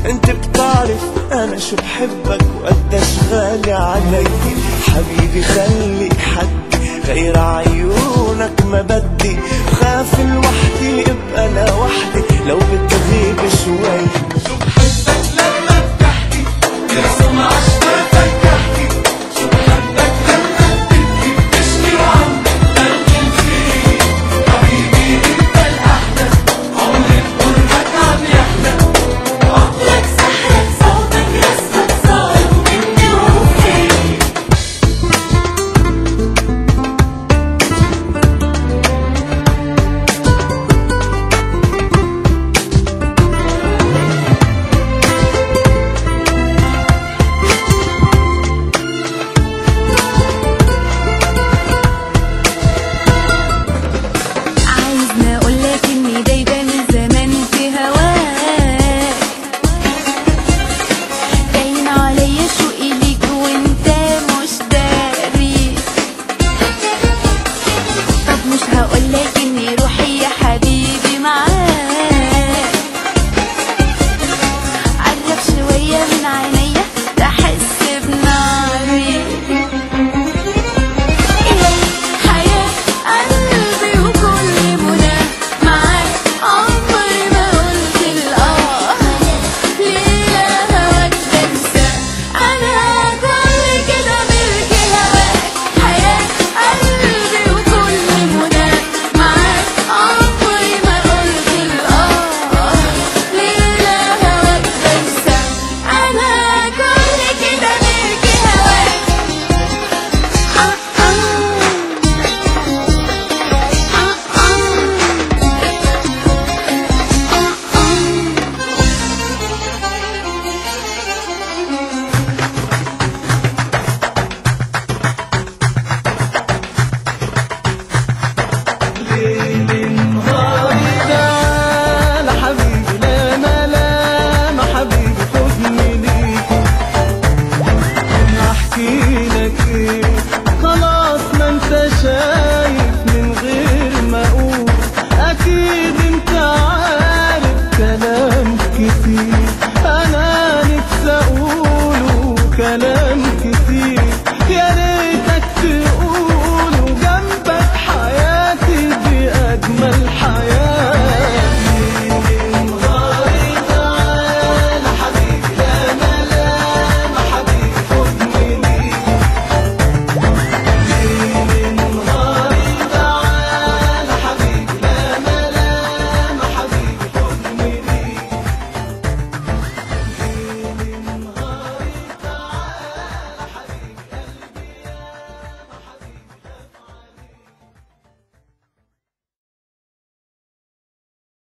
انت بتعرف انا شو بحبك وقديش غالي علي. حبيبي خليك حدي غير عيونك ما بدي، خاف لوحدي ابقى لوحدي لو بتغيب شوي. شو بحبك لما بتحكي ترسم عشرتك تحكي، شو بحبك لما بتبكي بتشكي وعم تبلكن فيي. حبيبي انت الاحلى عمري بقربك عم يحلى، عقلك سحرك صوتك رسمك صاروا مني وفيي. عايزني اقولك اني دايبة من زمان في هواك، باين عليا شوقي ليك وانت مش داري. طب مش هقولك اني روحي يا حبيبي معاك، عرف شوية من عينيا تحس بناري. حياة قلبي وكل منى معاك، عمري ما قلت الآه ليلة هواك بنسى، أنا كل كده ملك هواك. حياة قلبي وكل منى معاك، عمري ما قلت الآه ليلة هواك بنسى، أنا كل كده ملك هواك. ليل نهار تعال حبيبي لا ملام حبيبي خدني ليك. انا احكي لك ايه خلاص ما انت شايف من غير ما اقول، اكيد انت عارف كلام كتير انا نفسي اقوله كلام